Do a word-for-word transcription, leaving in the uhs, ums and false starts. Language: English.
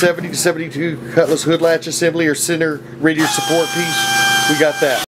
seventy to seventy-two Cutlass hood latch assembly or center radiator support piece, we got that.